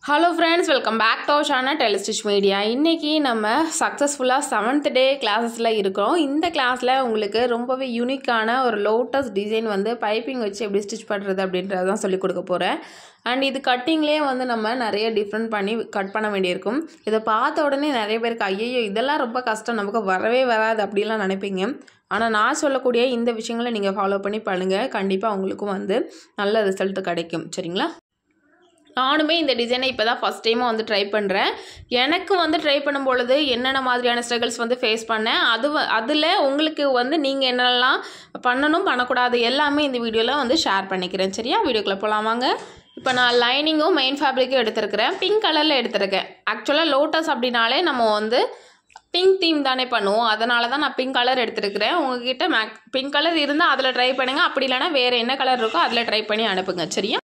Hello friends, welcome back to our channel Telestitch Media. இன்னைக்கு நம்ம சக்சஸ்ஃபுல்லா 7th டே கிளாसेसல இருக்கோம். இந்த கிளாஸ்ல உங்களுக்கு ரொம்பவே யூனிக்கான ஒரு லோட்டஸ் டிசைன் வந்து பைப்பிங் வச்சு எப்படி ஸ்டிட்ச் பண்றது அப்படின்றத தான் சொல்லி கொடுக்க போறேன். அண்ட் இது கட்டிங்லயே வந்து நம்ம நிறைய டிஃபரண்ட் பண்ணி கட் பண்ண வேண்டியிருக்கும். இத பார்த்த உடனே நிறைய பேருக்கு ஐயோ இதெல்லாம் ரொம்ப கஷ்டம் நமக்கு வரவே வராது அப்படிலாம் நினைப்பீங்க. ஆனா நான் சொல்லக்கூடிய இந்த விஷயங்களை நீங்க ஃபாலோ பண்ணி பண்ணுங்க. கண்டிப்பா உங்களுக்கு வந்து நல்ல ரிசல்ட் கிடைக்கும். சரிங்களா? நானுமே இந்த டிசைனை இப்போ தான் ஃபஸ்ட் டைமாக வந்து ட்ரை பண்ணுறேன். எனக்கு வந்து ட்ரை பண்ணும்பொழுது என்னென்ன மாதிரியான ஸ்ட்ரகிள்ஸ் வந்து ஃபேஸ் பண்ணேன், அதில் உங்களுக்கு வந்து நீங்கள் என்னெல்லாம் பண்ணணும் பண்ணக்கூடாது எல்லாமே இந்த வீடியோவில் வந்து ஷேர் பண்ணிக்கிறேன். சரியா? வீடியோக்குள்ளே போகலாம் வாங்க. இப்போ நான் லைனிங்கும் மெயின் ஃபேப்ரிக்கும் எடுத்துருக்கிறேன். பிங்க் கலரில் எடுத்துருக்கேன். ஆக்சுவலாக லோட்டஸ் அப்படின்னாலே நம்ம வந்து பிங்க் தீம் தானே பண்ணுவோம், அதனால தான் நான் பிங்க் கலர் எடுத்துருக்கிறேன். உங்ககிட்ட பிங்க் கலர் இருந்தால் அதில் ட்ரை பண்ணுங்கள், அப்படி இல்லைனா வேறு என்ன கலர் இருக்கோ அதில் ட்ரை பண்ணி அனுப்புங்க. சரியா?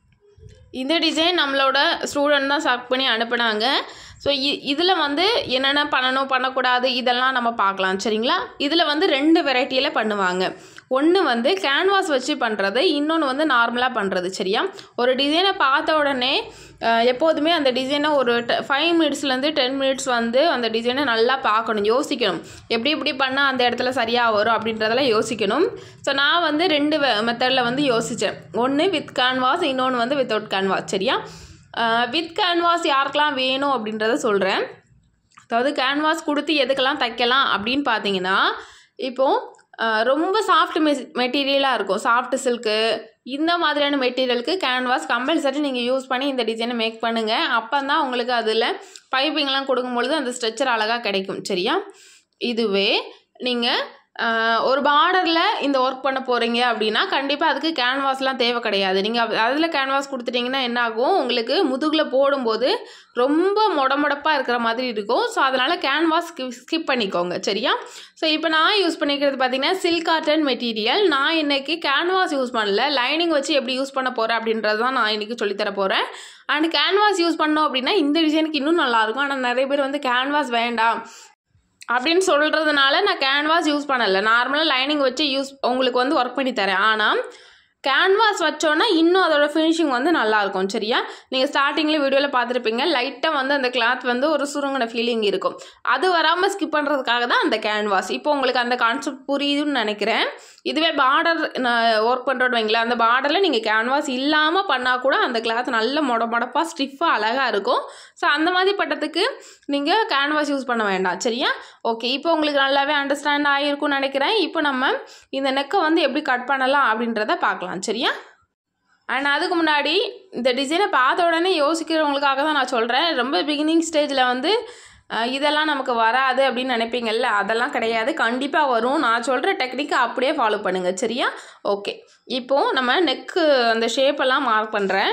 இந்த டிசைன் நம்மளோட ஸ்டூடெண்ட் தான் செலக்ட் பண்ணி அனுப்புனாங்க. ஸோ இதில் வந்து என்னென்ன பண்ணணும் பண்ணக்கூடாது இதெல்லாம் நம்ம பார்க்கலாம். சரிங்களா? இதில் வந்து 2 வெரைட்டியில் பண்ணுவாங்க. ஒன்று வந்து கேன்வாஸ் வச்சு பண்ணுறது, இன்னொன்று வந்து நார்மலாக பண்ணுறது. சரியா? ஒரு டிசைனை பார்த்த உடனே எப்போதுமே அந்த டிசைனை ஒரு 5 மினிட்ஸ்லேருந்து 10 மினிட்ஸ் வந்து அந்த டிசைனை நல்லா பார்க்கணும், யோசிக்கணும். எப்படி பண்ணால் அந்த இடத்துல சரியாக வரும் அப்படின்றதெல்லாம் யோசிக்கணும். ஸோ நான் வந்து 2 மெத்தடில் வந்து யோசித்தேன். ஒன்று வித் கேன்வாஸ், இன்னொன்று வந்து வித்தவுட் கேன்வாஸ். சரியா? வித் கேன்வாஸ் யாருக்கெல்லாம் வேணும் அப்படின்றத சொல்கிறேன். அதாவது கேன்வாஸ் கொடுத்து எதுக்கெல்லாம் தைக்கலாம் அப்படின்னு பார்த்தீங்கன்னா, இப்போது ரொம்ப சாஃப்ட் மெட்டீரியலாக இருக்கும், சாஃப்ட் சில்க்கு இந்த மாதிரியான மெட்டீரியலுக்கு கேன்வாஸ் கம்பல்சரி நீங்கள் யூஸ் பண்ணி இந்த டிசைனை மேக் பண்ணுங்கள். அப்போ தான் உங்களுக்கு அதில் பைப்பிங்லாம் கொடுக்கும்பொழுது அந்த ஸ்ட்ரெச்சர் அழகாக கிடைக்கும். சரியா? இதுவே நீங்கள் ஒரு பார்டரில் இந்த ஒர்க் பண்ண போகிறீங்க அப்படின்னா கண்டிப்பாக அதுக்கு கேன்வாஸ்லாம் தேவை கிடையாது. நீங்கள் அதில் கேன்வாஸ் கொடுத்துட்டிங்கன்னா என்ன ஆகும், உங்களுக்கு முதுகில் போடும்போது ரொம்ப மொடப்பாக இருக்கிற மாதிரி இருக்கும். ஸோ அதனால் கேன்வாஸ் ஸ்கிப் பண்ணிக்கோங்க. சரியா? ஸோ இப்போ நான் யூஸ் பண்ணிக்கிறது பார்த்தீங்கன்னா சில்க் காட்டன் மெட்டீரியல். நான் இன்றைக்கி கேன்வாஸ் யூஸ் பண்ணல, லைனிங் வச்சு எப்படி யூஸ் பண்ண போகிறேன் அப்படின்றது தான் நான் இன்றைக்கி சொல்லித்தர போகிறேன். அண்ட் கேன்வாஸ் யூஸ் பண்ணோம் அப்படின்னா இந்த டிசைனுக்கு இன்னும் நல்லாயிருக்கும். ஆனால் நிறைய பேர் வந்து கேன்வாஸ் வேண்டாம் அப்படின்னு சொல்கிறதுனால நான் கேன்வாஸ் யூஸ் பண்ணலை, நார்மலாக லைனிங் வச்சு உங்களுக்கு வந்து ஒர்க் பண்ணி தரேன். ஆனால் கேன்வாஸ் வச்சோன்னா இன்னும் அதோட ஃபினிஷிங் வந்து நல்லாயிருக்கும். சரியா? நீங்கள் ஸ்டார்டிங்கில் வீடியோவில் பார்த்துருப்பீங்க, லைட்டாக வந்து அந்த கிளாத் வந்து ஒரு சுருங்கின ஃபீலிங் இருக்கும். அது வராமல் ஸ்கிப் பண்ணுறதுக்காக தான் அந்த கேன்வாஸ். இப்போ உங்களுக்கு அந்த கான்செப்ட் புரியுதுன்னு நினைக்கிறேன். இதுவே பார்டர் ஒர்க் பண்ணுறோன்னு வைங்களேன், அந்த பார்டரில் நீங்கள் கேன்வாஸ் இல்லாமல் பண்ணால் கூட அந்த கிளாத் நல்ல மொடப்பாக ஸ்டிஃபாக அழகாக இருக்கும். ஸோ அந்த மாதிரி பட்டத்துக்கு நீங்கள் கேன்வாஸ் யூஸ் பண்ண வேண்டாம். சரியா? ஓகே, இப்போ உங்களுக்கு நல்லாவே அண்டர்ஸ்டாண்ட் ஆகிருக்கும்னு நினைக்கிறேன். இப்போ நம்ம இந்த நெக்கை வந்து எப்படி கட் பண்ணலாம் அப்படின்றத பார்க்கலாம். சரியா? அண்ட் அதுக்கு முன்னாடி இந்த டிசைனை பார்த்த உடனே யோசிக்கிறவங்களுக்காக தான் நான் சொல்கிறேன். ரொம்ப பிகினிங் ஸ்டேஜில் வந்து இதெல்லாம் நமக்கு வராது அப்படின்னு நினைப்பீங்கல்ல, அதெல்லாம் கிடையாது, கண்டிப்பாக வரும். நான் சொல்கிற டெக்னிக்கை அப்படியே ஃபாலோ பண்ணுங்கள். சரியா? ஓகே, இப்போது நம்ம நெக்கு அந்த ஷேப்பெல்லாம் மார்க் பண்ணுறேன்.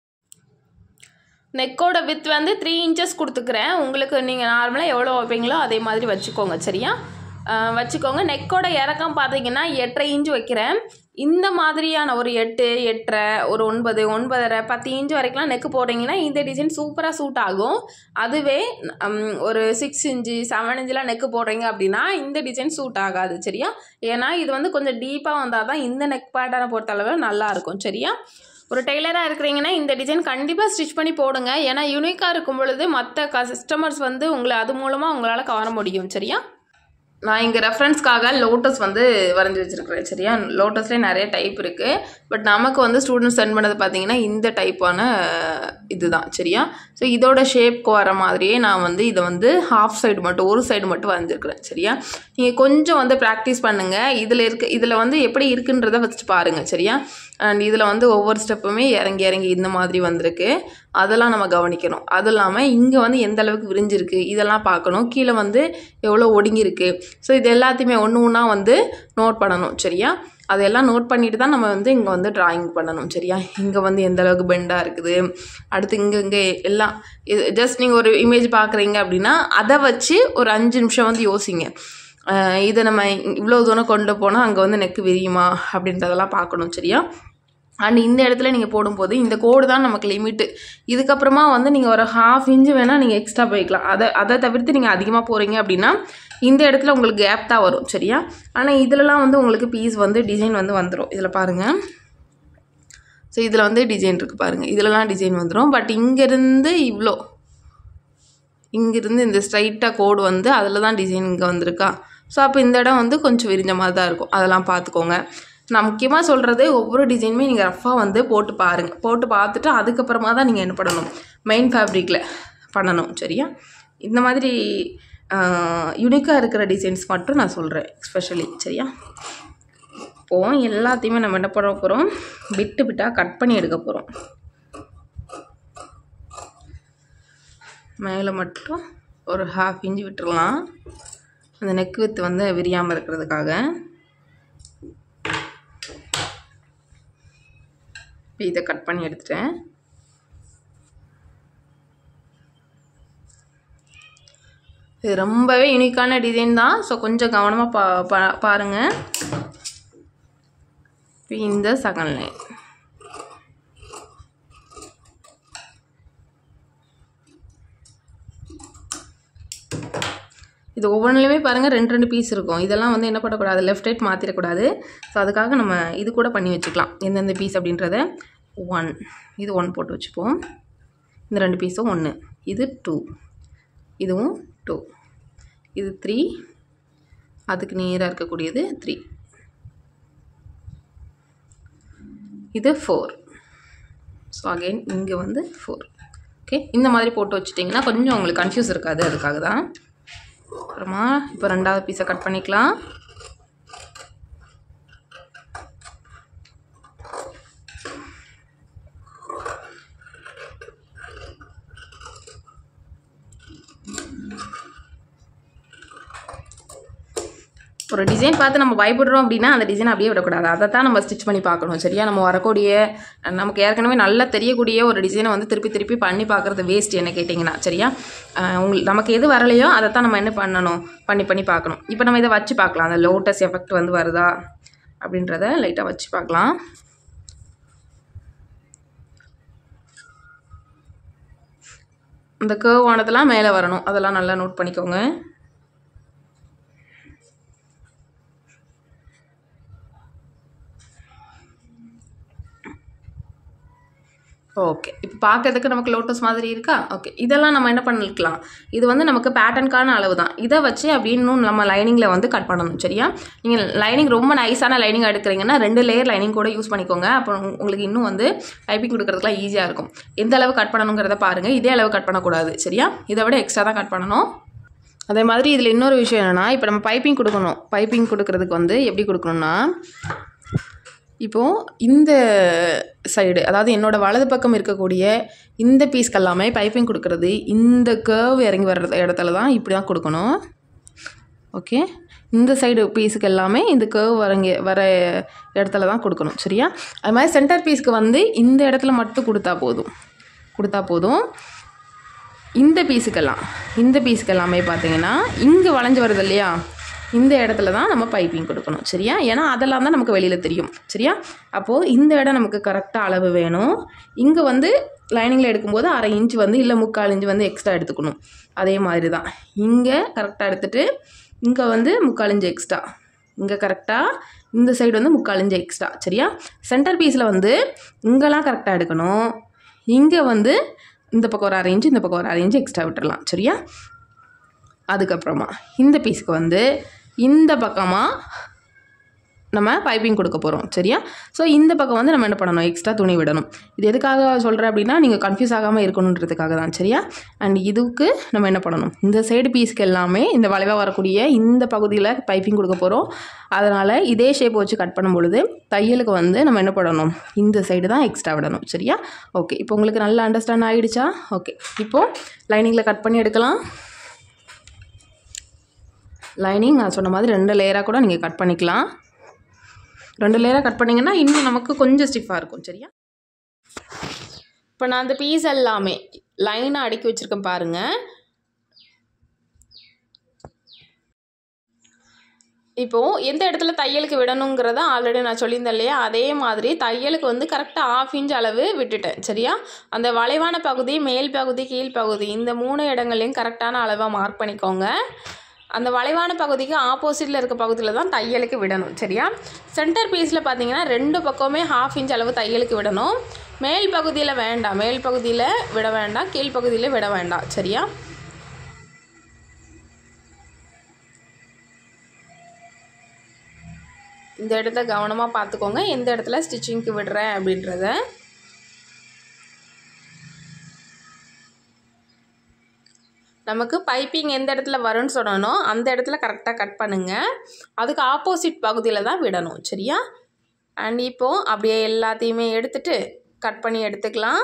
நெக்கோட வித் வந்து 3 இன்ச்சஸ் கொடுத்துக்கிறேன். உங்களுக்கு நீங்கள் நார்மலாக எவ்வளோ வைப்பீங்களோ அதே மாதிரி வச்சுக்கோங்க. சரியா? வச்சுக்கோங்க. நெக்கோட இறக்கம் பார்த்தீங்கன்னா 8.5 இன்ச்சு வைக்கிறேன். இந்த மாதிரியான ஒரு 8, 8.5, ஒரு 9, 9.5, 10 இன்ச்சு வரைக்கும்லாம் நெக்கு போடுறீங்கன்னா இந்த டிசைன் சூப்பராக சூட் ஆகும். அதுவே ஒரு 6 இன்ச்சு 7 இன்ச்சுலாம் நெக்கு போடுறீங்க அப்படின்னா இந்த டிசைன் சூட் ஆகாது. சரியா? ஏன்னா இது வந்து கொஞ்சம் டீப்பாக வந்தால் தான் இந்த நெக் பேட்டர்னை பொறுத்தளவு நல்லாயிருக்கும். சரியா? ஒரு டெய்லராக இருக்கிறீங்கன்னா இந்த டிசைன் கண்டிப்பாக ஸ்டிச் பண்ணி போடுங்க. ஏன்னா யூனிக்காக இருக்கும் பொழுது மற்ற கஸ்டமர்ஸ் வந்து உங்களை அது மூலமாக உங்களால் கவர முடியும். சரியா? நான் இங்கே ரெஃபரன்ஸ்க்காக லோட்டஸ் வந்து வரைஞ்சி வச்சுருக்கிறேன். சரியா? லோட்டஸ்லேயே நிறைய டைப் இருக்குது. பட் நமக்கு வந்து ஸ்டூடெண்ட்ஸ் சென்ட் பண்ணது பார்த்தீங்கன்னா இந்த டைப்பான இதுதான். சரியா? ஸோ இதோட ஷேப்க்கு வர மாதிரியே நான் வந்து இதை வந்து ஹாஃப் சைடு மட்டும், ஒரு சைடு மட்டும் வரைஞ்சிருக்கிறேன். சரியா? நீங்கள் கொஞ்சம் வந்து ப்ராக்டிஸ் பண்ணுங்கள். இதில் வந்து எப்படி இருக்குன்றதை ஃபஸ்ட்டு பாருங்கள். சரியா? அண்ட் இதில் வந்து ஒவ்வொரு ஸ்டெப்புமே இறங்கி இந்த மாதிரி வந்திருக்கு, அதெல்லாம் நம்ம கவனிக்கணும். அதுவும் இல்லாமல் இங்கே வந்து எந்த அளவுக்கு விரிஞ்சிருக்கு இதெல்லாம் பார்க்கணும். கீழே வந்து எவ்வளோ ஒடுங்கியிருக்கு. ஸோ இது எல்லாத்தையுமே ஒன்று வந்து நோட் பண்ணணும். சரியா? அதெல்லாம் நோட் பண்ணிட்டு தான் நம்ம வந்து இங்கே வந்து ட்ராயிங் பண்ணணும். சரியா? இங்கே வந்து எந்த அளவுக்கு பெண்டாக இருக்குது, அடுத்து இங்கே எல்லாம் ஜஸ்ட் நீங்கள் ஒரு இமேஜ் பார்க்குறீங்க அப்படின்னா அதை வச்சு ஒரு 5 நிமிஷம் வந்து யோசிங்க. இதை நம்ம இவ்வளோ தூரம் கொண்டு போனால் அங்கே வந்து நெக்கு விரியுமா அப்படின்றதெல்லாம் பார்க்கணும். சரியா? அண்ட் இந்த இடத்துல நீங்கள் போடும்போது இந்த கோடு தான் நமக்கு லிமிட்டு. இதுக்கப்புறமா வந்து நீங்கள் ஒரு 1/2 இன்ச்சு வேணால் நீங்கள் எக்ஸ்ட்ரா போய்க்கலாம். அதை தவிர்த்து நீங்கள் அதிகமாக போகிறீங்க அப்படின்னா இந்த இடத்துல உங்களுக்கு கேப் தான் வரும். சரியா? ஆனால் இதிலலாம் வந்து உங்களுக்கு பீஸ் வந்து டிசைன் வந்து வந்துடும். இதில் பாருங்கள், ஸோ இதில் வந்து டிசைன் இருக்குது பாருங்கள், இதிலலாம் டிசைன் வந்துடும். பட் இங்கேருந்து இவ்வளோ, இங்கேருந்து இந்த ஸ்ட்ரைட்டாக கோடு வந்து அதில் தான் டிசைன் இங்கே வந்திருக்கா. ஸோ அப்போ இந்த இடம் வந்து கொஞ்சம் விரிஞ்ச மாதிரி தான் இருக்கும், அதெல்லாம் பார்த்துக்கோங்க. நான் முக்கியமாக சொல்கிறது, ஒவ்வொரு டிசைனுமே நீங்கள் ரஃபாக வந்து போட்டு பாருங்கள். போட்டு பார்த்துட்டு அதுக்கப்புறமா தான் நீங்கள் என்ன பண்ணணும், மெயின் ஃபேப்ரிக்கில் பண்ணணும். சரியா? இந்த மாதிரி யூனிக்காக இருக்கிற டிசைன்ஸ் மட்டும் நான் சொல்கிறேன் எஸ்பெஷலி. சரியா? இப்போது எல்லாத்தையுமே நம்ம என்ன பண்ண போகிறோம், பிட்டு பிட்டாக கட் பண்ணி எடுக்க போகிறோம். மேலே மட்டும் ஒரு 1/2 இன்ச் விட்டுடலாம், அந்த நெக் வித்து வந்து விரியாமல் இருக்கிறதுக்காக. இதை கட் பண்ணி எடுத்துட்டேன். இது ரொம்பவே யூனிக்கான டிசைன் தான். ஸோ கொஞ்சம் கவனமாக பாருங்கள். இந்த செகண்ட் லைன் இது ஒவ்வொன்றுலையுமே பாருங்கள் 2 பீஸ் இருக்கும். இதெல்லாம் வந்து என்ன பண்ணக்கூடாது, லெஃப்ட் ரைட் மாற்றிடக்கூடாது. ஸோ அதுக்காக நம்ம இது கூட பண்ணி வச்சுக்கலாம், எந்தெந்த பீஸ் அப்படின்றத. 1 இது 1 போட்டு வச்சுப்போம். இந்த 2 பீஸும் 1, இது 2, இதுவும் 2, இது 3, அதுக்கு நேராக இருக்கக்கூடியது 3, இது 4. ஸோ அகெயின் இங்கே வந்து 4. ஓகே, இந்த மாதிரி போட்டு வச்சுட்டிங்கன்னா கொஞ்சம் உங்களுக்கு கன்ஃபியூஸ் இருக்காது, அதுக்காக தான். அப்புறமா இப்போ 2வது பீஸை கட் பண்ணிக்கலாம். ஒரு டிசைன் பார்த்து நம்ம பயப்படுறோம் அப்படின்னா அந்த டிசைன் அப்படியே விடக்கூடாது, அதை தான் நம்ம ஸ்டிச் பண்ணி பார்க்கணும். சரியா? நம்ம வரக்கூடிய, நமக்கு ஏற்கனவே நல்லா தெரியக்கூடிய ஒரு டிசைனை வந்து திருப்பி திருப்பி பண்ணி பார்க்குறது வேஸ்ட் என்ன கேட்டிங்கன்னா. சரியா? நமக்கு எது வரலையோ அதை தான் நம்ம என்ன பண்ணணும், பண்ணி பார்க்கணும். இப்போ நம்ம இதை வச்சு பார்க்கலாம், அந்த லோட்டஸ் எஃபெக்ட் வந்து வருதா அப்படின்றத லைட்டாக வச்சு பார்க்கலாம். இந்த கர்வ் ஆனதெல்லாம் மேலே வரணும், அதெல்லாம் நல்லா நோட் பண்ணிக்கோங்க. ஓகே, இப்போ பார்க்கறதுக்கு நமக்கு லோட்டஸ் மாதிரி இருக்கா? ஓகே, இதெல்லாம் நம்ம என்ன பண்ணிக்கலாம், இது வந்து நமக்கு பேட்டர்னுக்கான அளவு தான். இதை வச்சு அப்படின்னு நம்ம லைனிங்கில் வந்து கட் பண்ணணும். சரியா? நீங்கள் லைனிங் ரொம்ப நைஸான லைனிங் எடுக்கிறீங்கன்னா 2 லேயர் லைனிங் கூட யூஸ் பண்ணிக்கோங்க. அப்போ உங்களுக்கு இன்னும் வந்து டைப்பிங் கொடுக்கறதுக்குலாம் ஈஸியாக இருக்கும். எந்த அளவு கட் பண்ணணுங்கிறத பாருங்கள், இதே அளவு கட் பண்ணக்கூடாது. சரியா? இதை விட எக்ஸ்ட்ரா தான் கட் பண்ணணும். அதே மாதிரி இதில் இன்னொரு விஷயம் என்னென்னா, இப்போ நம்ம பைப்பிங் கொடுக்கணும். பைப்பிங் கொடுக்கறதுக்கு வந்து எப்படி கொடுக்கணும்னா, இப்போது இந்த சைடு, அதாவது என்னோடய வலது பக்கம் இருக்கக்கூடிய இந்த பீஸ்க்கு எல்லாமே பைப்பிங் கொடுக்குறது இந்த கர்வ் இறங்கி வர்ற இடத்துல தான் இப்படி தான் கொடுக்கணும். ஓகே, இந்த சைடு பீஸுக்கு எல்லாமே இந்த கர்வ் வர இடத்துல தான் கொடுக்கணும். சரியா? அது மாதிரி சென்டர் பீஸ்க்கு வந்து இந்த இடத்துல மட்டும் கொடுத்தா போதும். இந்த பீஸுக்கு எல்லாமே பார்த்தீங்கன்னா இங்கே வளைஞ்சு வருது இல்லையா, இந்த இடத்துல தான் நம்ம பைப்பிங் கொடுக்கணும். சரியா? ஏன்னா அதெல்லாம் தான் நமக்கு வெளியில் தெரியும். சரியா? அப்போது இந்த இடம் நமக்கு கரெக்டாக அளவு வேணும். இங்கே வந்து லைனிங்கில் எடுக்கும்போது 1/2 இன்ச் வந்து இல்லை 3/4 இன்ச் வந்து எக்ஸ்ட்ரா எடுத்துக்கணும். அதே மாதிரி தான் இங்கே கரெக்டாக எடுத்துகிட்டு இங்கே வந்து 3/4 இன்ச் எக்ஸ்ட்ரா, இங்கே கரெக்டாக இந்த சைடு வந்து 3/4 இன்ச் எக்ஸ்ட்ரா. சரியா? சென்டர் பீஸில் வந்து இங்கெல்லாம் கரெக்டாக எடுக்கணும். இங்கே வந்து இந்த பக்கம் ஒரு 1/2 இன்ச், இந்த பக்கம் ஒரு 1/2 இன்ச் எக்ஸ்ட்ரா விட்டுடலாம். சரியா? அதுக்கப்புறமா இந்த பீஸுக்கு வந்து இந்த பக்கமாக நம்ம பைப்பிங் கொடுக்க போகிறோம். சரியா? ஸோ இந்த பக்கம் வந்து நம்ம என்ன பண்ணணும், எக்ஸ்ட்ரா துணி விடணும். இது எதுக்காக சொல்கிறேன் அப்படின்னா, நீங்கள் கன்ஃபியூஸ் ஆகாமல் இருக்கணுன்றதுக்காக தான். சரியா? அண்ட் இதுக்கு நம்ம என்ன பண்ணணும், இந்த சைடு பீஸ்க்கு எல்லாமே இந்த வளைவாக வரக்கூடிய இந்த பகுதியில் பைப்பிங் கொடுக்க போகிறோம். அதனால் இதே ஷேப் வச்சு கட் பண்ணும் பொழுது தையலுக்கு வந்து நம்ம என்ன பண்ணணும், இந்த சைடு தான் எக்ஸ்ட்ரா விடணும். சரியா? ஓகே, இப்போ உங்களுக்கு நல்லா அண்டர்ஸ்டாண்ட் ஆகிடுச்சா? ஓகே, இப்போது லைனிங்கில் கட் பண்ணி எடுக்கலாம். லைனிங் நான் சொன்ன மாதிரி 2 லேயராக கூட நீங்கள் கட் பண்ணிக்கலாம். 2 லேயராக கட் பண்ணிங்கன்னா இன்னும் நமக்கு கொஞ்சம் ஸ்டிஃபாக இருக்கும். சரியா? இப்போ நான் அந்த பீஸ் எல்லாமே லைனாக அடுக்கி வச்சுருக்கேன் பாருங்கள். இப்போது எந்த இடத்துல தையலுக்கு விடணுங்கிறத ஆல்ரெடி நான் சொல்லியிருந்தேன் இல்லையா, அதே மாதிரி தையலுக்கு வந்து கரெக்டாக 1/2 இன்ச் அளவு விட்டுட்டேன். சரியா? அந்த வளைவான பகுதி, மேல் பகுதி, கீழ் பகுதி, இந்த 3 இடங்களையும் கரெக்டான அளவாக மார்க் பண்ணிக்கோங்க. அந்த வளைவான பகுதிக்கு ஆப்போசிட்டில் இருக்க பகுதியில் தான் தையலுக்கு விடணும். சரியா? சென்டர் பீஸில் பார்த்தீங்கன்னா 2 பக்கமே 1/2 இன்ச் அளவு தையலுக்கு விடணும். மேல் பகுதியில் வேண்டாம், மேல் பகுதியில் விட வேண்டாம், கீழ் பகுதியில் விட வேண்டாம். சரியா? இந்த இடத்த கவனமாக பார்த்துக்கோங்க, எந்த இடத்துல ஸ்டிச்சிங்க்கு விடுறேன் அப்படின்றத. நமக்கு பைப்பிங் எந்த இடத்துல வரும்னு சொன்னனோ அந்த இடத்துல கரெக்டாக கட் பண்ணுங்கள். அதுக்கு ஆப்போசிட் பகுதியில் தான் விடணும். சரியா? அண்ட் இப்போது அப்படியே எல்லாத்தையுமே எடுத்துகிட்டு கட் பண்ணி எடுத்துக்கலாம்.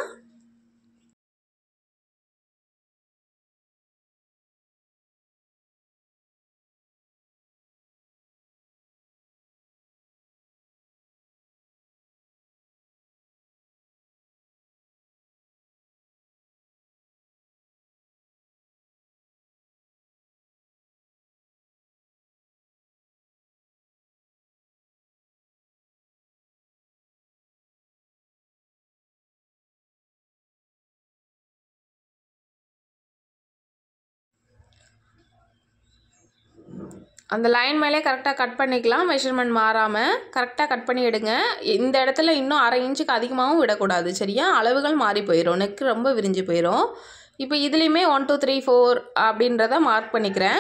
அந்த லைன் மேலே கரெக்டாக கட் பண்ணிக்கலாம். மெஷர்மெண்ட் மாறாமல் கரெக்டாக கட் பண்ணி எடுங்க. இந்த இடத்துல இன்னும் 1/2 இன்ச்சுக்கு அதிகமாகவும் விடக்கூடாது. சரியா? அளவுகள் மாறி போயிடும், நெக்கு ரொம்ப விரிஞ்சு போயிடும். இப்போ இதுலேயுமே 1 2 3 4 அப்படின்றத மார்க் பண்ணிக்கிறேன்.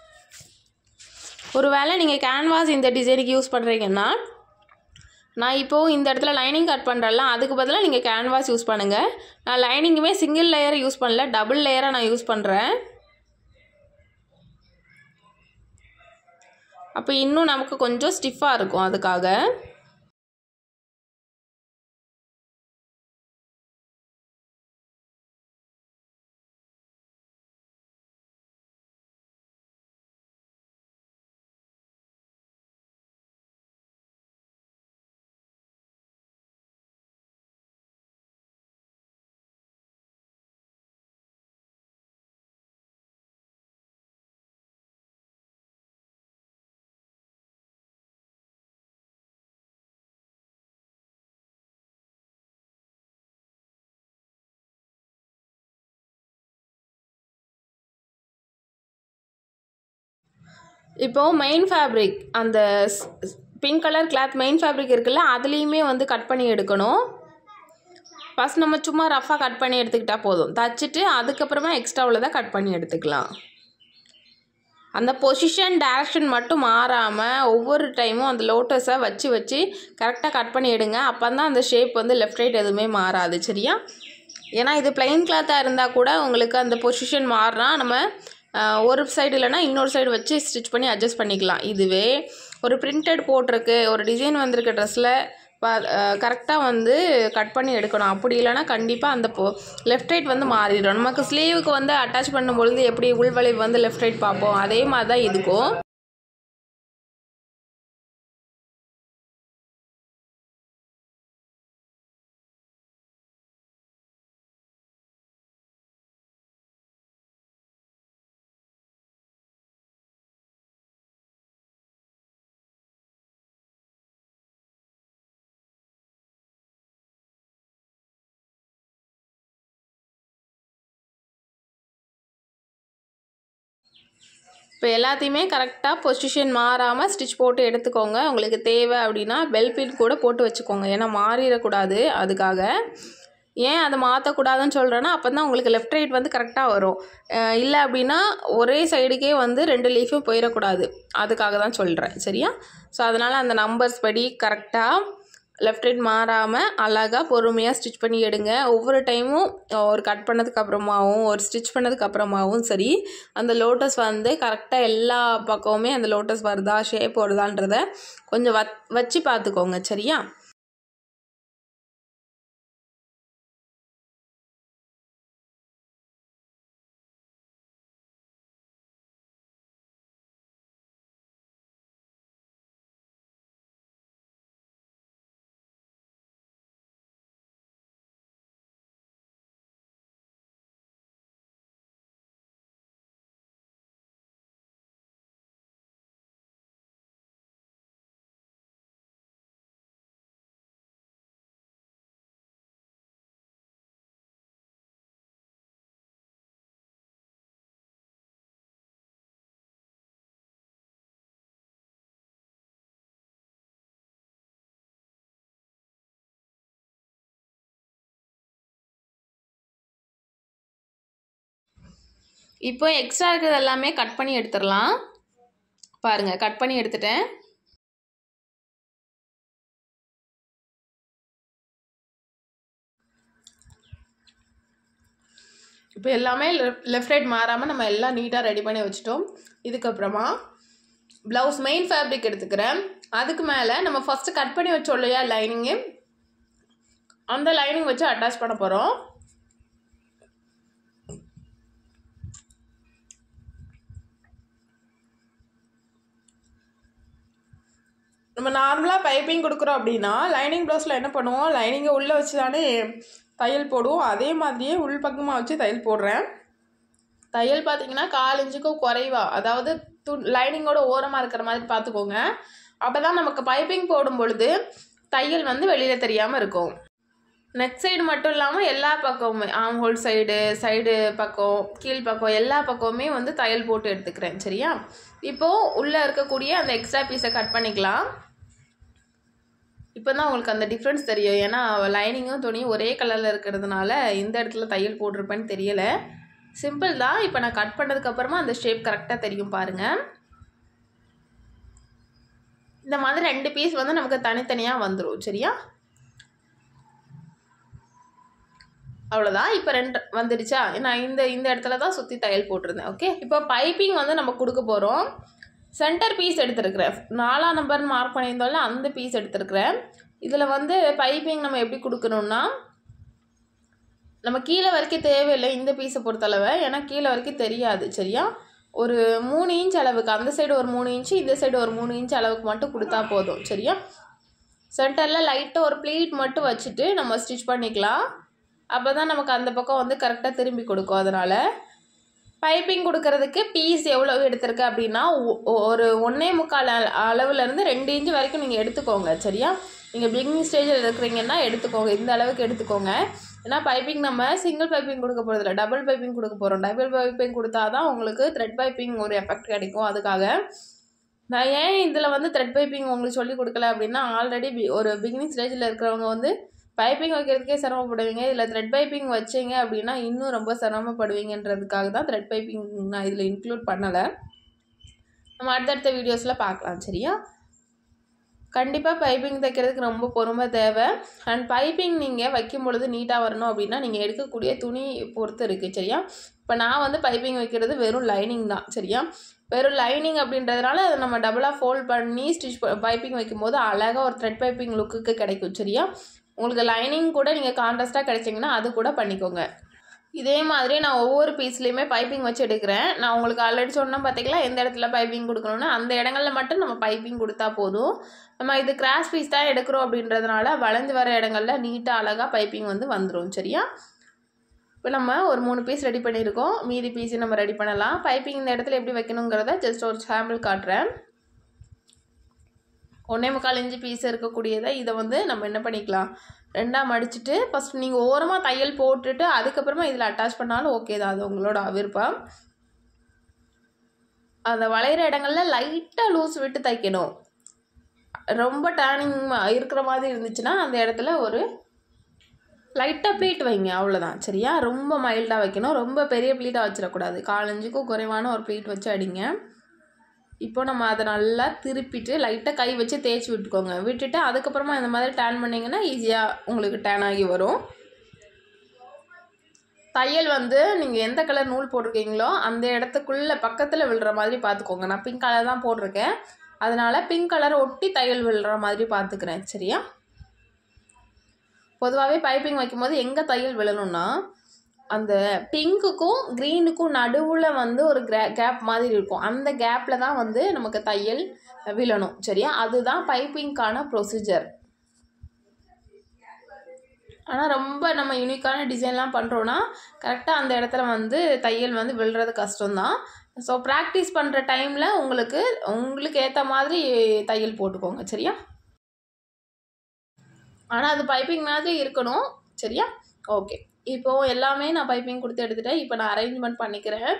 ஒரு வேளை நீங்கள் கேன்வாஸ் இந்த டிசைனுக்கு யூஸ் பண்ணுறீங்கன்னா, நான் இப்போது இந்த இடத்துல லைனிங் கட் பண்ணுறேன்ல, அதுக்கு பதிலாக நீங்கள் கேன்வாஸ் யூஸ் பண்ணுங்கள். நான் லைனிங்குமே சிங்கிள் லேயரை யூஸ் பண்ணல, டபுள் லேயரை நான் யூஸ் பண்ணுறேன். அப்போ இன்னும் நமக்கு கொஞ்சம் ஸ்டிஃபாக இருக்கும். அதுக்காக இப்போது மெயின் ஃபேப்ரிக், அந்த pink colour cloth main fabric இருக்குல்ல, அதுலேயுமே வந்து கட் பண்ணி எடுக்கணும். ஃபஸ்ட் நம்ம சும்மா ரஃபாக கட் பண்ணி எடுத்துக்கிட்டால் போதும். தச்சுட்டு அதுக்கப்புறமா எக்ஸ்ட்ரா உள்ளதை கட் பண்ணி எடுத்துக்கலாம். அந்த பொசிஷன் டைரக்ஷன் மட்டும் மாறாமல் ஒவ்வொரு டைமும் அந்த லோட்டஸை வச்சு கரெக்டாக கட் பண்ணி எடுங்க. அப்போ தான் அந்த ஷேப் வந்து லெஃப்ட் ரைட் எதுவுமே மாறாது. சரியா? ஏன்னா இது பிளெயின் கிளாத்தாக இருந்தால் கூட உங்களுக்கு அந்த பொசிஷன் மாறினா நம்ம ஒரு சைடு இல்லைனா இன்னொரு சைடு வச்சு ஸ்டிச் பண்ணி அட்ஜஸ்ட் பண்ணிக்கலாம். இதுவே ஒரு பிரிண்டட் போட்டிருக்கு, ஒரு டிசைன் வந்திருக்க ட்ரெஸ்ஸில் கரெக்டாக வந்து கட் பண்ணி எடுக்கணும். அப்படி இல்லைனா கண்டிப்பாக அந்த லெஃப்ட் ரைட் வந்து மாறிடும். நமக்கு ஸ்லீவுக்கு வந்து அட்டாச் பண்ணும்பொழுது எப்படி உள்வளைவு வந்து லெஃப்ட் ரைட் பார்ப்போம், அதே மாதிரி தான் இதுக்கும். இப்போ எல்லாத்தையுமே கரெக்டாக பொசிஷன் மாறாமல் ஸ்டிச் போட்டு எடுத்துக்கோங்க. உங்களுக்கு தேவை அப்படின்னா பெல் பின் கூட போட்டு வச்சுக்கோங்க, ஏன்னா மாறிடக்கூடாது. அதுக்காக ஏன் அதை மாற்றக்கூடாதுன்னு சொல்கிறேன்னா, அப்போ தான் உங்களுக்கு லெஃப்ட் ரைட் வந்து கரெக்டாக வரும். இல்லை அப்படின்னா ஒரே சைடுக்கே வந்து 2 லீஃபும் போயிடக்கூடாது. அதுக்காக தான் சொல்கிறேன். சரியா? ஸோ அதனால் அந்த நம்பர்ஸ் படி கரெக்டாக லெஃப்ட் ரைட் மாறாமல் அழகாக பொறுமையாக ஸ்டிச் பண்ணி எடுங்க. ஒவ்வொரு டைமும் ஒரு கட் பண்ணதுக்கு அப்புறமாவும் ஒரு ஸ்டிச் பண்ணதுக்கு அப்புறமாவும் சரி, அந்த லோட்டஸ் வந்து கரெக்டாக எல்லா பக்கமுமே அந்த லோட்டஸ் வருதா, ஷேப் வருதான்றதை கொஞ்சம் வச்சு பார்த்துக்கோங்க. சரியா? இப்போ எக்ஸ்ட்ரா இருக்கிறது எல்லாமே கட் பண்ணி எடுத்துடலாம். பாருங்கள், கட் பண்ணி எடுத்துட்டேன். இப்போ எல்லாமே லெஃப்ட் ரைட் மாறாமல் நம்ம எல்லாம் நீட்டாக ரெடி பண்ணி வச்சுட்டோம். இதுக்கப்புறமா ப்ளவுஸ் மெயின் ஃபேப்ரிக் எடுத்துக்கிறேன். அதுக்கு மேலே நம்ம ஃபஸ்ட்டு கட் பண்ணி வச்சோம் இல்லையா லைனிங்கு, அந்த லைனிங் வச்சு அட்டாச் பண்ண போகிறோம். நம்ம நார்மலாக பைப்பிங் கொடுக்குறோம் அப்படின்னா லைனிங் ப்ளவுஸில் என்ன பண்ணுவோம், லைனிங்கை உள்ளே வச்சு தானே தையல் போடுவோம். அதே மாதிரியே உள் பக்கமாக வச்சு தையல் போடுறேன். தையல் பார்த்தீங்கன்னா 1/4 இன்ச்சுக்கும் குறைவா, அதாவது லைனிங்கோட ஓரமாக இருக்கிற மாதிரி பார்த்துக்கோங்க. அப்போ தான் நமக்கு பைப்பிங் போடும் பொழுது தையல் வந்து வெளியில் தெரியாமல் இருக்கும். நெக் சைடு மட்டும் இல்லாமல் எல்லா பக்கமுமே, ஆம் ஹோல் சைடு பக்கம், கீழ் பக்கம், எல்லா பக்கமுமே வந்து தையல் போட்டு எடுத்துக்கிறேன். சரியா? இப்போது உள்ளே இருக்கக்கூடிய அந்த எக்ஸ்ட்ரா பீஸை கட் பண்ணிக்கலாம். இப்போ தான் உங்களுக்கு அந்த டிஃப்ரென்ஸ் தெரியும். ஏன்னா லைனிங்கும் துணியும் ஒரே கலரில் இருக்கிறதுனால இந்த இடத்துல தையல் போட்டிருப்பேன்னு தெரியலை. சிம்பிள் தான். இப்போ நான் கட் பண்ணதுக்கப்புறமா அந்த ஷேப் கரெக்டாக தெரியும் பாருங்கள். இந்த மாதிரி 2 பீஸ் வந்து நமக்கு தனித்தனியாக வந்துடும். சரியா? அவ்வளோதான். இப்போ 2 வந்துடுச்சா? நான் இந்த இடத்துல தான் சுற்றி தையல் போட்டிருந்தேன். ஓகே, இப்போ பைப்பிங் வந்து நம்ம கொடுக்க போகிறோம். சென்டர் பீஸ் எடுத்துருக்குறேன். 4ஆம் நம்பர் மார்க் பண்ணியிருந்தோம்ல, அந்த பீஸ் எடுத்துருக்குறேன். இதில் வந்து பைப்பிங் நம்ம எப்படி கொடுக்கணும்னா, நம்ம கீழே வரைக்கும் தேவையில்லை இந்த பீஸை பொறுத்தளவு. ஏன்னா கீழே வரைக்கும் தெரியாது. சரியா? ஒரு 3 இன்ச் அளவுக்கு, அந்த சைடு ஒரு 3 இன்ச்சு, இந்த சைடு ஒரு 3 இன்ச் அளவுக்கு மட்டும் கொடுத்தா போதும். சரியா? சென்டரில் லைட்டாக ஒரு ப்ளீட் மட்டும் வச்சுட்டு நம்ம ஸ்டிச் பண்ணிக்கலாம். அப்போ தான் நமக்கு அந்த பக்கம் வந்து கரெக்டாக திரும்பி கொடுக்கும். அதனால் பைப்பிங் கொடுக்கறதுக்கு பீஸ் எவ்வளோ எடுத்திருக்கு அப்படின்னா, ஒரு 1.25 அளவுலேருந்து 2 இன்ச்சு வரைக்கும் நீங்கள் எடுத்துக்கோங்க. சரியா? நீங்கள் பிகினிங் ஸ்டேஜில் இருக்கிறீங்கன்னா எடுத்துக்கோங்க, இந்த அளவுக்கு எடுத்துக்கோங்க. ஏன்னா பைப்பிங் நம்ம சிங்கிள் பைப்பிங் கொடுக்க போகிறதில்ல, டபுள் பைப்பிங் கொடுக்க போகிறோம். டபுள் பைப்பிங் கொடுத்தா தான் உங்களுக்கு த்ரெட் பைப்பிங் ஒரு எஃபெக்ட் கிடைக்கும். அதுக்காக நான் ஏன் இதில் வந்து த்ரெட் பைப்பிங் உங்களுக்கு சொல்லிக் கொடுக்கல அப்படின்னா, ஆல்ரெடி ஒரு பிகினிங் ஸ்டேஜில் இருக்கிறவங்க வந்து பைப்பிங் வைக்கிறதுக்கே சிரமப்படுவீங்க. இதில் த்ரெட் பைப்பிங் வச்சிங்க அப்படின்னா இன்னும் ரொம்ப சிரமப்படுவீங்கன்றதுக்காக தான் த்ரெட் பைப்பிங் நான் இதில் இன்க்ளூட் பண்ணலை. நம்ம அடுத்தடுத்த வீடியோஸில் பார்க்கலாம். சரியா? கண்டிப்பாக பைப்பிங் தைக்கிறதுக்கு ரொம்ப பொறுமை தேவை. அண்ட் பைப்பிங் நீங்கள் வைக்கும் பொழுது நீட்டாக வரணும் அப்படின்னா நீங்கள் எடுக்கக்கூடிய துணி பொறுத்து இருக்குது. சரியா? இப்போ நான் வந்து பைப்பிங் வைக்கிறது வெறும் லைனிங் தான். சரியா? வெறும் லைனிங் அப்படின்றதுனால அதை நம்ம டபுளாக ஃபோல்ட் பண்ணி பைப்பிங் வைக்கும்போது அழகாக ஒரு த்ரெட் பைப்பிங் லுக்குக்கு கிடைக்கும். சரியா? உங்களுக்கு லைனிங் கூட நீங்கள் கான்ட்ராஸ்ட்டாக கிடைச்சிங்கன்னா அது கூட பண்ணிக்கோங்க. இதே மாதிரி நான் ஒவ்வொரு பீஸ்லேயுமே பைப்பிங் வச்சு எடுக்கிறேன். நான் உங்களுக்கு ஆல்ரெடி சொன்னேன் பார்த்தீங்களா, எந்த இடத்துல பைப்பிங் கொடுக்கணும்னு. அந்த இடங்களில் மட்டும் நம்ம பைப்பிங் கொடுத்தா போதும். நம்ம இது கிராஸ் பீஸ் தான் எடுக்கிறோம் அப்படின்றதுனால வளைஞ்சு வர இடங்களில் நீட்டாக அழகாக பைப்பிங் வந்து வந்துடும். சரியா? இப்போ நம்ம ஒரு 3 பீஸ் ரெடி பண்ணியிருக்கோம். மீதி பீஸை நம்ம ரெடி பண்ணலாம். பைப்பிங் இந்த இடத்துல எப்படி வைக்கணுங்கிறத ஜஸ்ட் ஒரு சாம்பிள் காட்டுறேன். 1.25 இன்ச்சு பீஸ் இருக்கக்கூடியதை இதை வந்து நம்ம என்ன பண்ணிக்கலாம், 2ஆக மடிச்சுட்டு ஃபஸ்ட் நீங்கள் ஓரமாக தையல் போட்டுட்டு அதுக்கப்புறமா இதில் அட்டாச் பண்ணாலும் ஓகே தான், அது உங்களோட விருப்பம். அந்த வளைகிற இடங்களில் லைட்டாக லூஸ் விட்டு தைக்கணும். ரொம்ப டேர்னிங் இருக்கிற மாதிரி இருந்துச்சுன்னா அந்த இடத்துல ஒரு லைட்டாக ப்ளீட் வைங்க, அவ்வளோதான். சரியா? ரொம்ப மைல்டாக வைக்கணும், ரொம்ப பெரிய ப்ளீட்டாக வச்சிடக்கூடாது. 1/4 இன்ச்சுக்கும் குறைவான ஒரு ப்ளீட் வச்சு அடிங்க. இப்போ நம்ம அதை நல்லா திருப்பிட்டு லைட்டாக கை வச்சு தேய்ச்சி விட்டுக்கோங்க. விட்டுட்டு அதுக்கப்புறமா இந்த மாதிரி டேன் பண்ணிங்கன்னா ஈஸியாக உங்களுக்கு டேன் ஆகி வரும். தையல் வந்து நீங்கள் எந்த கலர் நூல் போட்டிருக்கீங்களோ அந்த இடத்துக்குள்ளே பக்கத்தில் விழுற மாதிரி பார்த்துக்கோங்க. நான் பிங்க் கலர் தான் போட்டிருக்கேன், அதனால் பிங்க் கலரை ஒட்டி தையல் விழுற மாதிரி பார்த்துக்கிறேன். சரியா? பொதுவாகவே பைப்பிங் வைக்கும்போது எங்கே தையல் விழணும்னா, அந்த பிங்க்குக்கும் க்ரீனுக்கும் நடுவில் வந்து ஒரு கேப் மாதிரி இருக்கும். அந்த கேப்பில் தான் வந்து நமக்கு தையல் விழணும். சரியா? அதுதான் பைப்பிங்க்கான ப்ரொசீஜர். ஆனால் ரொம்ப நம்ம யூனிக்கான டிசைன்லாம் பண்ணுறோன்னா கரெக்டாக அந்த இடத்துல வந்து தையல் வந்து விழுறது கஷ்டம்தான். ஸோ ப்ராக்டிஸ் பண்ணுற டைமில் உங்களுக்கு ஏற்ற மாதிரி தையல் போட்டுக்கோங்க. சரியா? ஆனால் அது பைப்பிங் மாதிரி இருக்கணும். சரியா? ஓகே, இப்போது எல்லாமே நான் பைப்பிங் கொடுத்து எடுத்துகிட்டேன். இப்போ நான் அரேஞ்ச்மெண்ட் பண்ணிக்கிறேன்.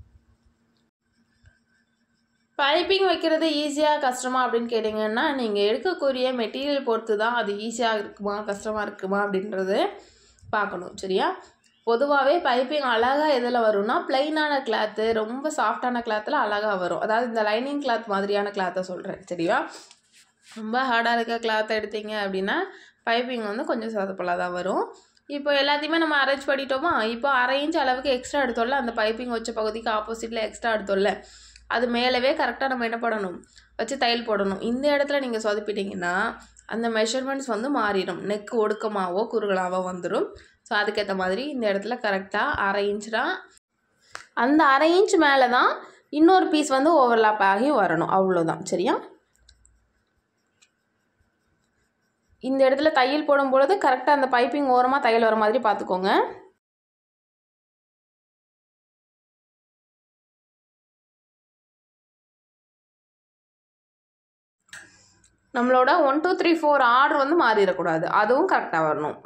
பைப்பிங் வைக்கிறது ஈஸியாக கஷ்டமா அப்படின்னு கேட்டிங்கன்னா, நீங்கள் எடுக்கக்கூடிய மெட்டீரியல் பொறுத்து தான் அது ஈஸியாக இருக்குமா கஷ்டமாக இருக்குமா அப்படின்றது பார்க்கணும். சரியா? பொதுவாகவே பைப்பிங் அழகாக எதில் வரும்னா பிளைனான கிளாத்து, ரொம்ப சாஃப்டான கிளாத்தில் அழகாக வரும். அதாவது இந்த லைனிங் கிளாத் மாதிரியான கிளாத்தை சொல்கிறேன், சரியா? ரொம்ப ஹார்டாக இருக்க கிளாத்தை எடுத்தீங்க அப்படின்னா பைப்பிங் வந்து கொஞ்சம் சொதப்பலாக தான் வரும். இப்போ எல்லாத்தையுமே நம்ம அரேஞ்ச் பண்ணிட்டோமா? இப்போ 1/2 இன்ச் அளவுக்கு எக்ஸ்ட்ரா எடுத்தோம்ல, அந்த பைப்பிங் வச்ச பகுதிக்கு ஆப்போசிட்டில் எக்ஸ்ட்ரா எடுத்தோம்ல, அது மேலவே கரெக்டாக நம்ம என்ன பண்ணணும், வச்சு தையல் போடணும். இந்த இடத்துல நீங்கள் சொதப்பிட்டிங்கன்னா அந்த மெஷர்மெண்ட்ஸ் வந்து மாறிடும். நெக் ஒடுக்கமாகவோ குறுகலாவோ வந்துடும். ஸோ அதுக்கேற்ற மாதிரி இந்த இடத்துல கரெக்டாக 1/2 இன்ச் தான். அந்த 1/2 இன்ச் மேலே தான் இன்னொரு பீஸ் வந்து ஓவர்லாப் ஆகி வரணும், அவ்வளோதான், சரியா? இந்த இடத்துல தையல் போடும் பொழுது கரெக்டாக அந்த பைப்பிங் ஓரமாக தையல் வர மாதிரி பார்த்துக்கோங்க. நம்மளோட 1 2 3 4 ஆர்டர் வந்து மாறிடக்கூடாது, அதுவும் கரெக்டாக வரணும்.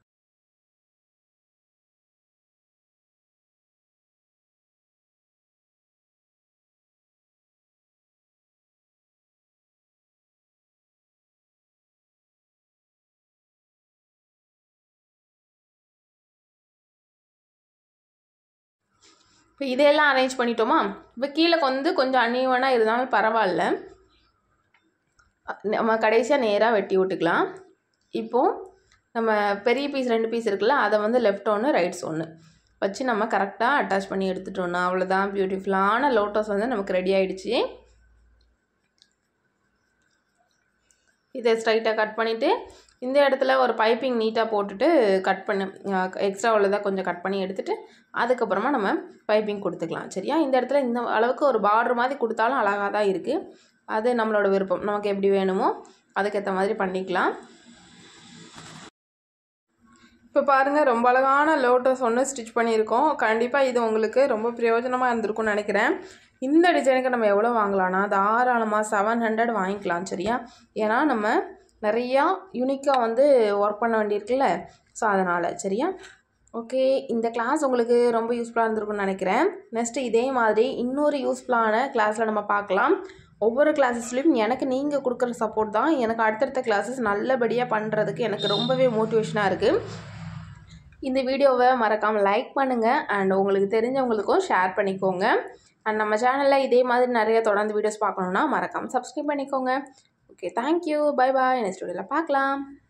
இப்போ இதெல்லாம் அரேஞ்ச் பண்ணிட்டோமா? இப்போ கீழே வந்து கொஞ்சம் அன்ஈவனாக இருந்தாலும் பரவாயில்ல, நம்ம கடைசியாக நேராக வெட்டி விட்டுக்கலாம். இப்போது நம்ம பெரிய பீஸ் 2 பீஸ் இருக்குல்ல, அதை வந்து லெஃப்ட் ஒன்று ரைட்ஸ் ஒன்று வச்சு நம்ம கரெக்டாக அட்டாச் பண்ணி எடுத்துட்டோம்னா அவ்வளோதான், பியூட்டிஃபுல்லான லோட்டஸ் வந்து நமக்கு ரெடி ஆகிடுச்சு. இதை ஸ்ட்ரைட்டாக கட் பண்ணிவிட்டு இந்த இடத்துல ஒரு பைப்பிங் நீட்டாக போட்டுட்டு கட் பண்ண எக்ஸ்ட்ரா உள்ளதாக கொஞ்சம் கட் பண்ணி எடுத்துகிட்டு அதுக்கப்புறமா நம்ம பைப்பிங் கொடுத்துக்கலாம், சரியா? இந்த இடத்துல இந்த அளவுக்கு ஒரு பார்டர் மாதிரி கொடுத்தாலும் அழகாக தான் இருக்குது. அது நம்மளோட விருப்பம், நமக்கு எப்படி வேணுமோ அதுக்கேற்ற மாதிரி பண்ணிக்கலாம். இப்போ பாருங்கள், ரொம்ப அழகான லோட்டஸ் ஒன்று ஸ்டிச் பண்ணியிருக்கோம். கண்டிப்பாக இது உங்களுக்கு ரொம்ப பிரயோஜனமாக இருந்திருக்கும்னு நினைக்கிறேன். இந்த டிசைனுக்கு நம்ம எவ்வளோ வாங்கலாம்னா தாராளமாக 700 வாங்கிக்கலாம், சரியா? ஏன்னா நம்ம நிறையா யூனிக்காக வந்து ஒர்க் பண்ண வேண்டியிருக்குல்ல, ஸோ அதனால், சரியா? ஓகே, இந்த கிளாஸ் உங்களுக்கு ரொம்ப யூஸ்ஃபுல்லாக இருந்திருக்கும்னு நினைக்கிறேன். நெக்ஸ்ட்டு இதே மாதிரி இன்னொரு யூஸ்ஃபுல்லான கிளாஸில் நம்ம பார்க்கலாம். ஒவ்வொரு கிளாஸஸ்லையும் எனக்கு நீங்கள் கொடுக்குற சப்போர்ட் தான் எனக்கு அடுத்தடுத்த கிளாஸஸ் நல்லபடியாக பண்ணுறதுக்கு எனக்கு ரொம்பவே மோட்டிவேஷனாக இருக்குது. இந்த வீடியோவை மறக்காமல் லைக் பண்ணுங்கள் அண்ட் உங்களுக்கு தெரிஞ்சவங்களுக்கும் ஷேர் பண்ணிக்கோங்க. அண்ட் நம்ம சேனலில் இதே மாதிரி நிறைய தொடர்ந்து வீடியோஸ் பார்க்கணுன்னா மறக்காமல் சப்ஸ்கிரைப் பண்ணிக்கோங்க. Okay, thank you, bye bye. Next வீடியோவில் பார்க்கலாம்.